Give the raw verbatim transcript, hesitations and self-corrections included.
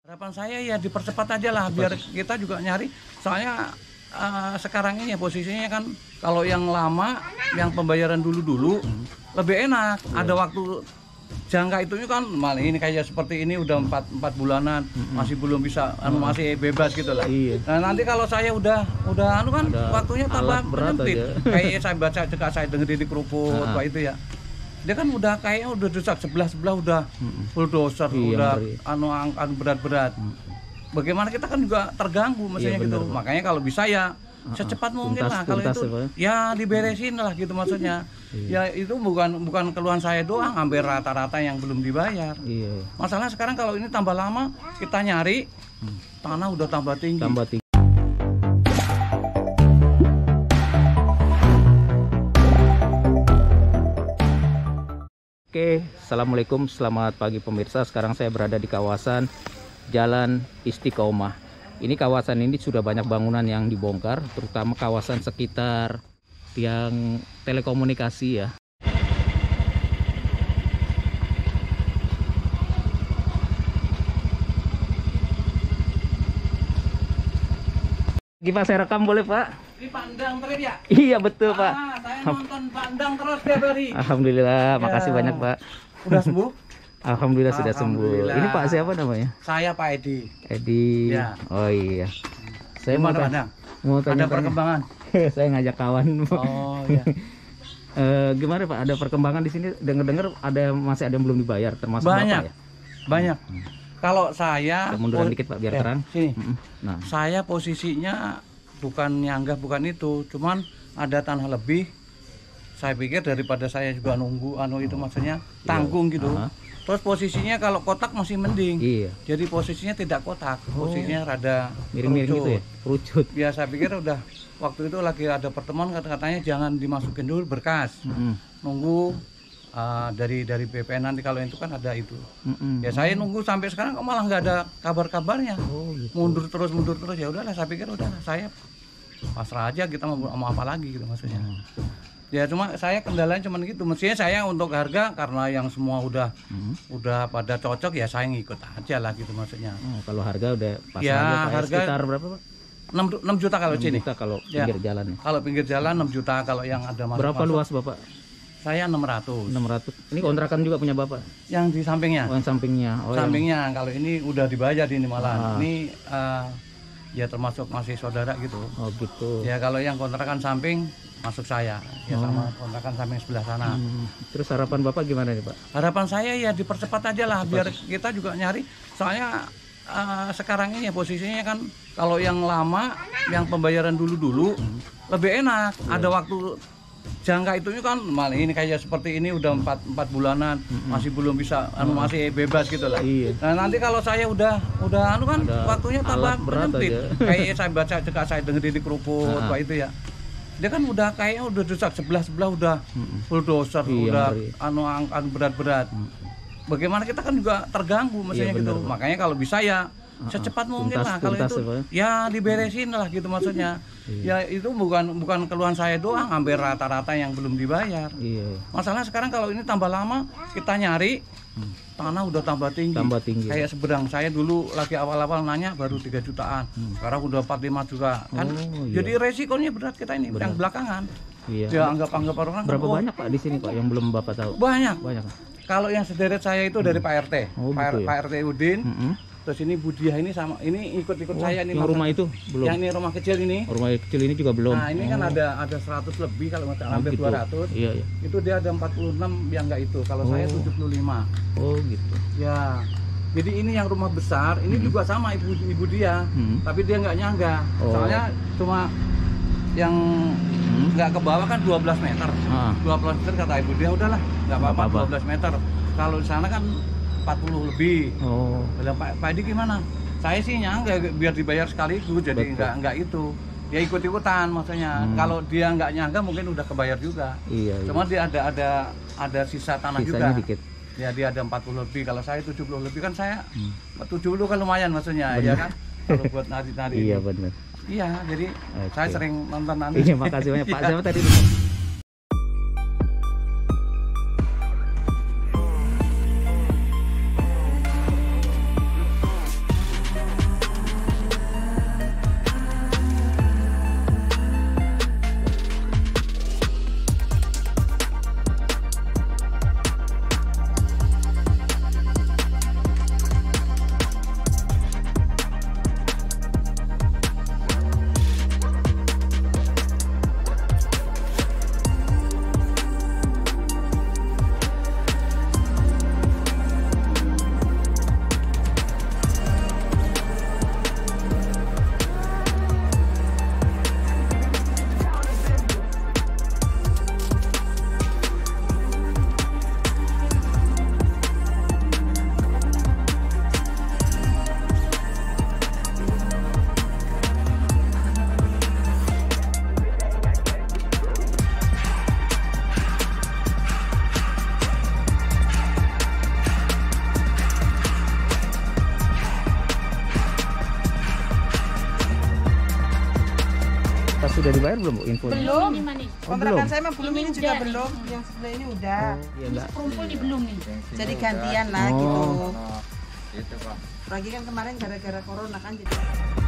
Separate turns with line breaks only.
Harapan saya ya dipercepat aja lah, biar kita juga nyari. Soalnya uh, sekarang ini ya posisinya kan kalau yang lama, yang pembayaran dulu-dulu hmm. lebih enak. Yeah. Ada waktu jangka itunya kan malah ini kayak seperti ini udah empat empat bulanan hmm. masih belum bisa, anu masih bebas gitu lah. Iya. Nah nanti kalau saya udah udah anu kan ada waktunya tambah menyempit. Kayak saya baca juga saya dengar di kerupuk apa itu ya. Dia kan udah kayaknya udah desak sebelah sebelah udah hmm. bulldozer, iya, udah ngeri. anu angkat berat-berat. Hmm. Bagaimana kita kan juga terganggu maksudnya iya, gitu. Bener, makanya kalau bisa ya secepat uh, mungkin tuntas, lah kalau itu ya, ya diberesin lah gitu maksudnya. Iya. Ya itu bukan bukan keluhan saya doang, hampir rata-rata yang belum dibayar. Iya. Masalah sekarang kalau ini tambah lama kita nyari hmm. tanah udah tambah tinggi. Tambah tinggi.
Oke, assalamualaikum, selamat pagi pemirsa. Sekarang saya berada di kawasan Jalan Istiqomah. Ini kawasan ini sudah banyak bangunan yang dibongkar, terutama kawasan sekitar tiang telekomunikasi ya. Gimana saya rekam boleh Pak?
Ini pandang terus ya?
Iya betul
ah,
Pak.
Saya nonton pandang terus tiap hari.
Alhamdulillah, ya. Makasih banyak Pak.
Udah sembuh?
Alhamdulillah sudah sembuh. Ini Pak siapa namanya?
Saya Pak Edi.
Edi. Ya. Oh iya. Saya mau tanya. Mau tanya.
Ada perkembangan?
Saya ngajak kawan.
Oh iya.
e, gimana Pak? Ada perkembangan di sini? Dengar-dengar ada masih ada yang belum dibayar, termasuk
banyak.
Bapak ya?
Banyak. Hmm. Kalau saya.
Kita munduran dikit Pak biar eh, terang.
Sini. Nah. Saya posisinya bukan nyanggah, bukan itu, cuman ada tanah lebih. Saya pikir daripada saya juga nunggu anu itu maksudnya tanggung iya. gitu. Uh -huh. Terus posisinya kalau kotak masih mending. Iya. Jadi posisinya tidak kotak, posisinya oh. rada
miring-miring gitu ya, kerucut.
Ya saya pikir udah waktu itu lagi ada pertemuan kata-katanya jangan dimasukin dulu berkas. Mm -hmm. Nunggu uh, dari dari B P N nanti kalau itu kan ada itu. Mm -hmm. Ya saya nunggu sampai sekarang kok malah nggak ada kabar-kabarnya. Oh, gitu. Mundur terus mundur terus ya udahlah saya pikir udah saya pasrah aja kita mau, mau apa lagi gitu maksudnya. Hmm. Ya cuma saya kendalanya cuma gitu. Mestinya saya untuk harga karena yang semua udah hmm. udah pada cocok ya saya ngikut aja lah gitu maksudnya.
Oh, kalau harga udah pas
ya,
aja,
harga
sekitar berapa Pak?
enam juta kalau
enam
sini.
Juta kalau pinggir ya. Jalan.
Kalau pinggir jalan enam juta, kalau yang ada masuk.
Berapa
masuk,
luas Bapak?
Saya enam ratus.
enam ratus. Ini kontrakan juga punya Bapak?
Yang di sampingnya.
Oh, yang sampingnya. Oh,
sampingnya. Yang... Kalau ini udah dibayar ini malah.
Ah.
Ini uh, ya termasuk masih saudara gitu.
Oh gitu.
Ya kalau yang kontrakan samping masuk saya. Ya oh. sama kontrakan samping sebelah sana.
Hmm. Terus harapan Bapak gimana nih Pak?
Harapan saya ya dipercepat aja lah, biar kita juga nyari. Soalnya uh, sekarang ini ya posisinya kan kalau yang lama, yang pembayaran dulu-dulu hmm. lebih enak. Yeah. Ada waktu jangka itunya kan malah ini kayak seperti ini udah empat empat bulanan mm-hmm. masih belum bisa anu masih bebas gitu lah. Iya. Nah nanti kalau saya udah udah anu kan ada waktunya tambah menyempit. Kayak saya baca juga saya dengar di kerupuk apa itu ya. Dia kan udah kayaknya udah desak sebelah sebelah udah mm-hmm. bulldozer iya, udah ngeri. anu angkat berat-berat. Mm-hmm. Bagaimana kita kan juga terganggu maksudnya iya, gitu. Bener, makanya kalau bisa ya secepat uh, mungkin tuntas, lah kalau tuntas, itu ya, ya diberesin lah gitu maksudnya. Iya. Ya itu bukan bukan keluhan saya doang, hampir rata-rata yang belum dibayar. Iya. Masalah sekarang kalau ini tambah lama kita nyari hmm. tanah udah tambah tinggi. Tambah tinggi. Kayak seberang saya dulu lagi awal-awal nanya baru tiga jutaan. Hmm. Sekarang udah empat puluh lima juta kan. Oh, iya. Jadi resikonya berat kita ini. Berat. Yang belakangan. Iya. Ya anggap-anggap orang.
Berapa
oh,
banyak Pak di sini Pak yang belum Bapak tahu?
Banyak.
Banyak.
Kalau yang sederet saya itu dari hmm. Pak R T. Oh, Pak, gitu ya? Pak R T Udin. Hmm. Terus ini Budiah ini sama ini ikut-ikut oh, saya nih.
Yang rumah itu belum.
Yang ini rumah kecil ini.
Rumah kecil ini juga belum.
Nah, ini oh. kan ada ada seratus lebih kalau nggak oh, hampir gitu. dua ratus. Iya, iya. Itu dia ada empat puluh enam yang enggak itu. Kalau oh. saya tujuh puluh lima.
Oh, gitu.
Ya. Jadi ini yang rumah besar, ini hmm. juga sama ibu ibu dia. Hmm. Tapi dia nggak nyangga. Oh. Soalnya cuma yang nggak hmm. ke bawah kan dua belas meter. Ah. dua belas meter kata ibu dia udahlah, nggak apa-apa dua belas meter. Kalau di sana kan empat puluh lebih. Oh. Bilang Pak, Pak Edi gimana? Saya sih nyangga biar dibayar sekaligus, jadi enggak enggak itu. Dia ikut-ikutan maksudnya. Hmm. Kalau dia enggak nyangga mungkin udah kebayar juga. Iya. Cuma iya. dia ada ada ada sisa tanah Sisanya juga. Dikit. Ya dia ada empat puluh lebih. Kalau saya tujuh puluh lebih kan saya hmm. tujuh puluh kan lumayan maksudnya, bener. Ya kan? Kalau buat nari-nari. Iya benar. Iya, jadi okay. saya sering nonton nanti.
Iya, makasih banyak Pak. Siapa tadi? sudah dibayar belum Bu info?
Belum.
Ini mana?
Oh,
Kontrakan
belum.
saya mah belum,
Ini
ini juga
udah.
belum. Yang sebelah ini udah.
Iya enggak.
Perumpul nih belum nih.
Jadi gantian lah
Oh.
gitu.
Itu Pak.
Lagi kan kemarin gara-gara corona kan jadi